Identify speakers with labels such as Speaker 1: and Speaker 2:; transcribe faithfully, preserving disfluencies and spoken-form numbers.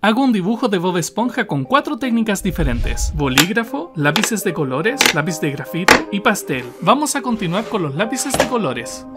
Speaker 1: Hago un dibujo de Bob Esponja con cuatro técnicas diferentes: bolígrafo, lápices de colores, lápiz de grafito y pastel. Vamos a continuar con los lápices de colores.